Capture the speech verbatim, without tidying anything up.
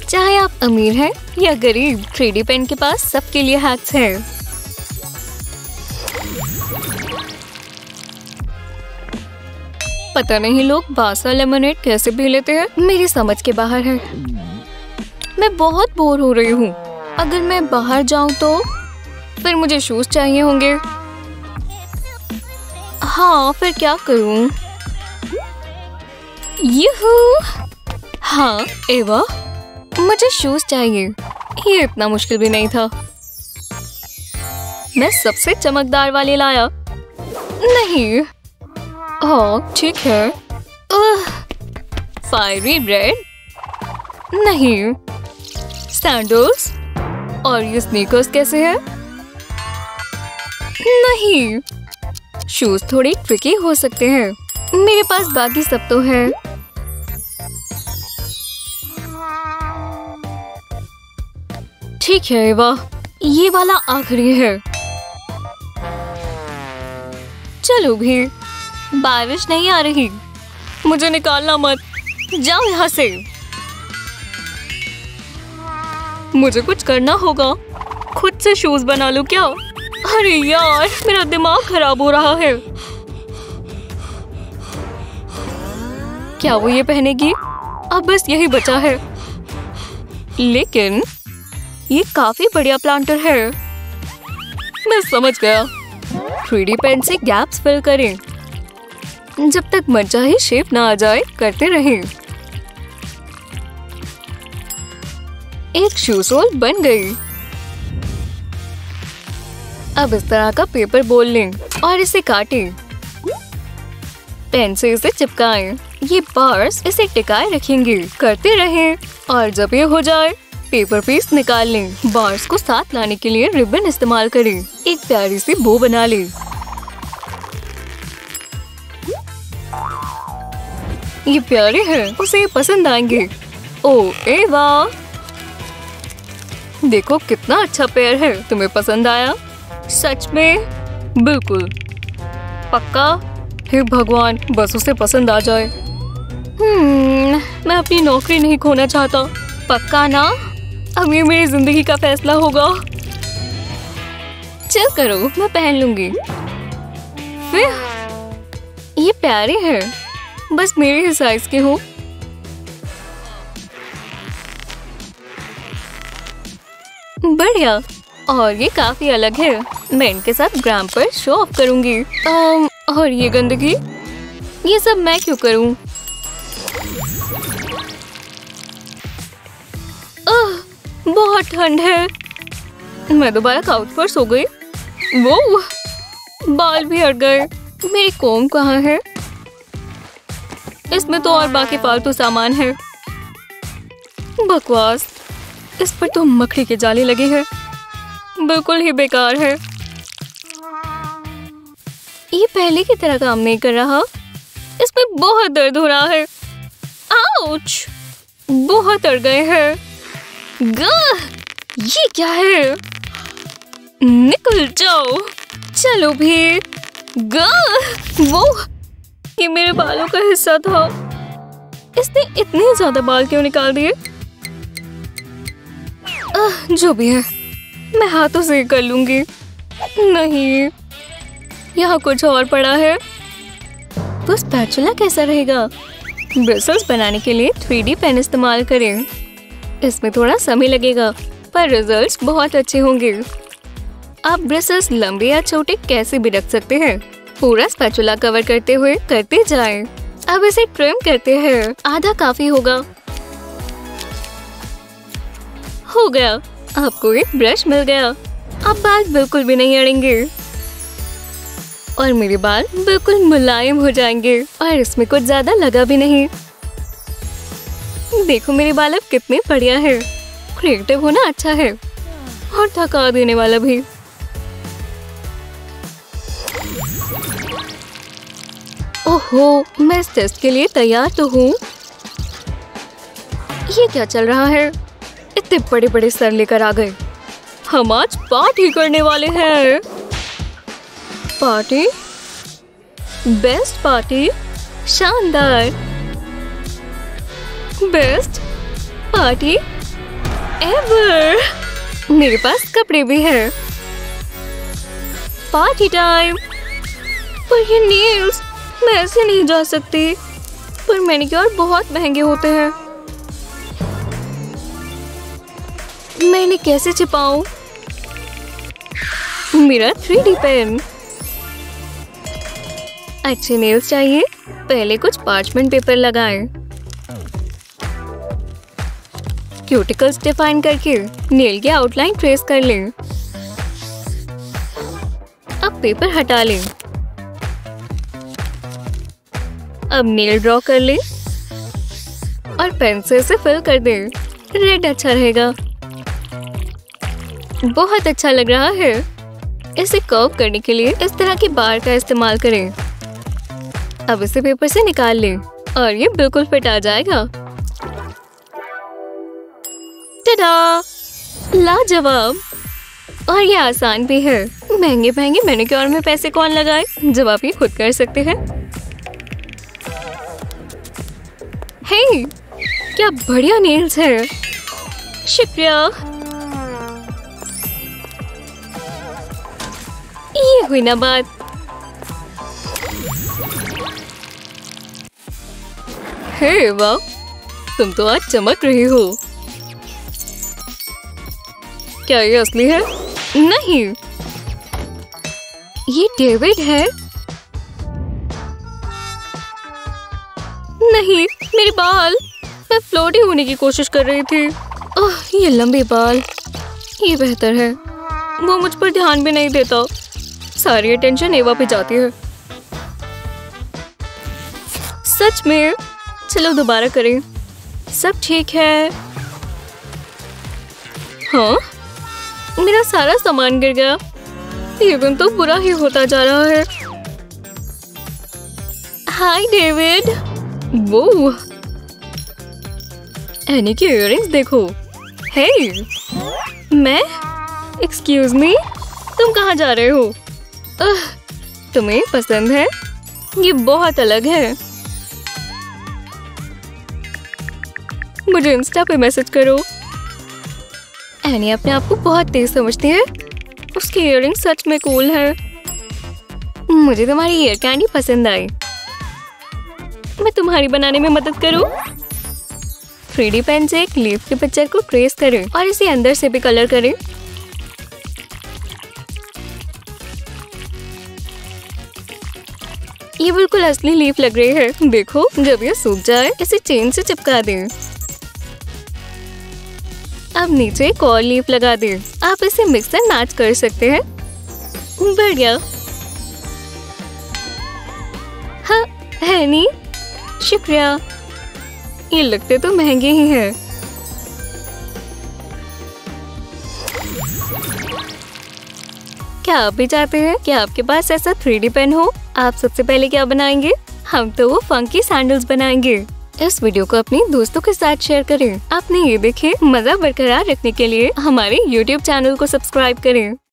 चाहे आप अमीर हैं या गरीब, थ्री डी पेन के पास सबके लिए हैक्स हैं। पता नहीं लोग बासा लेमनेड कैसे पी लेते हैं, मेरी समझ के बाहर है। मैं बहुत बोर हो रही हूँ। अगर मैं बाहर जाऊँ तो फिर मुझे शूज चाहिए होंगे। हाँ, फिर क्या करूँ? यूहू! हाँ एवा, मुझे शूज चाहिए। ये इतना मुश्किल भी नहीं था। मैं सबसे चमकदार वाले लाया। नहीं, हाँ ठीक है। Fiery red? नहीं। सैंडल्स? और ये स्नीकर्स कैसे हैं? नहीं। शूज थोड़ी ट्रिकी हो सकते हैं। मेरे पास बाकी सब तो है। ठीक है वाह, ये वाला आखिरी है। चलो भी, बारिश नहीं आ रही। मुझे निकालना मत, जाओ यहाँ से। मुझे कुछ करना होगा। खुद से शूज बना लूं क्या? अरे यार, मेरा दिमाग खराब हो रहा है। क्या वो ये पहनेगी? अब बस यही बचा है। लेकिन ये काफी बढ़िया प्लांटर है। मैं समझ गया। थ्री डी पेन से गैप्स फिल करें। जब तक मनचाही शेप ना आ जाए करते रहें। एक शू सोल बन गई। अब इस तरह का पेपर बोल लें और इसे काटें। पेन से इसे चिपकाएं। ये बार्स इसे टिकाए रखेंगे। करते रहें और जब ये हो जाए पेपर पीस निकाल लें। बार्स को साथ लाने के लिए रिबन इस्तेमाल करें। एक प्यारी सी बो बना लें। ये प्यारे हैं, उसे पसंद आएंगे। ओह एवा, देखो कितना अच्छा पेयर है। तुम्हें पसंद आया? सच में? बिल्कुल पक्का? हे भगवान, बस उसे पसंद आ जाए। हम्म, मैं अपनी नौकरी नहीं खोना चाहता। पक्का ना? अब ये मेरी जिंदगी का फैसला होगा। चल करो, मैं पहन लूंगी। फिर ये प्यारे हैं, बस मेरे ही साइज के हो। बढ़िया, और ये काफी अलग है। मैं इनके साथ ग्राम पर शो ऑफ करूंगी। आम, और ये गंदगी, ये सब मैं क्यों करूं? आह, बहुत ठंड है। मैं दोबारा काउच पर सो गई। वो बाल भी हट गए। मेरी कोम कहाँ है? इसमें तो और बाकी फालतू सामान है। बकवास, इस पर तो मकड़ी के जाले लगे हैं। बिल्कुल ही बेकार है। ये पहले की तरह काम नहीं कर रहा। इसमें बहुत दर्द हो रहा है। आउच! बहुत अड़ गए हैं। गह! ये क्या है? निकल जाओ। चलो भी। गह! वो ये मेरे बालों का हिस्सा था। इसने इतने ज्यादा बाल क्यों निकाल दिए? आह, जो भी है, मैं हाथों से कर लूंगी। नहीं, यहाँ कुछ और पड़ा है। तो स्पैचुला कैसा रहेगा? ब्रिसल्स बनाने के लिए थ्री डी पेन इस्तेमाल करें। इसमें थोड़ा समय लगेगा, पर रिजल्ट्स बहुत अच्छे होंगे। आप ब्रिसल्स लंबे या छोटे कैसे भी रख सकते हैं। पूरा स्पैचुला कवर करते हुए करते जाएं। अब इसे ट्रिम करते हैं। आधा काफी होगा। हो गया। आपको एक ब्रश मिल गया। अब बाल बिल्कुल भी नहीं अड़ेंगे और मेरे बाल बिल्कुल मुलायम हो जाएंगे और इसमें कुछ ज्यादा लगा भी नहीं। देखो मेरे बाल अब कितने बढ़िया है। क्रिएटिव होना अच्छा है और थका देने वाला भी। ओहो, मैं इस टेस्ट के लिए तैयार तो हूँ। ये क्या चल रहा है? इतने बड़े बड़े सर लेकर आ गए। हम आज पार्टी करने वाले हैं। पार्टी? Best party? शानदार। Best party? एवर। मेरे पास कपड़े भी है। Party time. पर ये नेल्स, मैं ऐसे नहीं जा सकती। पर मैनिक्योर बहुत महंगे होते हैं। मैं इन्हें कैसे छिपाऊं? मेरा थ्री डी पेन। अच्छे नेल्स चाहिए। पहले कुछ पार्चमेंट पेपर लगाएं। क्यूटिकल्स डिफाइन करके नेल की आउटलाइन ट्रेस कर लें। अब पेपर हटा लें। अब नेल ड्रॉ कर लें और पेंसिल से फिल कर दें। रेड अच्छा रहेगा। बहुत अच्छा लग रहा है। इसे कर्व करने के लिए इस तरह की बार का इस्तेमाल करें। अब इसे पेपर से निकाल लें और ये बिल्कुल फिट आ जाएगा। टडा! लाजवाब। और ये आसान भी है। महंगे महंगे मैनिक्योर में पैसे कौन लगाए जब आप ये खुद कर सकते हैं। हे, क्या बढ़िया नेल्स है। शुक्रिया। ये हुई ना बात। हे वाह, तुम तो आज चमक रही हो। क्या ये असली है? नहीं, ये डेविड है। नहीं, मेरे बाल। मैं फ्लोटी होने की कोशिश कर रही थी। ओह, ये लंबे बाल। ये बेहतर है। वो मुझ पर ध्यान भी नहीं देता। सारी अटेंशन एवा पे जाती है। सच में। चलो दोबारा करें। सब ठीक है। हाँ, मेरा सारा सामान गिर गया। ये दिन तो बुरा ही होता जा रहा है। Hi David. वो एनी की इयररिंग्स देखो। हे, मैं? एक्सक्यूज मी, तुम कहाँ जा रहे हो? अह, तुम्हें पसंद है? ये बहुत अलग है। मुझे इंस्टा पे मैसेज करो। एनी अपने आप को बहुत तेज समझती है। उसकी इयररिंग सच में कूल है। मुझे तुम्हारी ईयर कैंडी पसंद आई। मैं तुम्हारी बनाने में मदद करूं? थ्री डी पेन से एक लीफ के पिक्चर को ट्रेस करें और इसे अंदर से भी कलर करें। ये बिल्कुल असली लीफ लग रही है। देखो, जब ये सूख जाए इसे चेन से चिपका दें। अब नीचे एक और लीफ लगा दें। आप इसे मिक्स एंड मैच कर सकते हैं। बढ़िया। हाँ, है नी? शुक्रिया। ये लगते तो महंगे ही हैं। क्या आप भी चाहते हैं कि आपके पास ऐसा थ्री डी पेन हो? आप सबसे पहले क्या बनाएंगे? हम तो वो फंकी सैंडल्स बनाएंगे। इस वीडियो को अपने दोस्तों के साथ शेयर करें। आपने ये देखे, मजा बरकरार रखने के लिए हमारे यूट्यूब चैनल को सब्सक्राइब करें।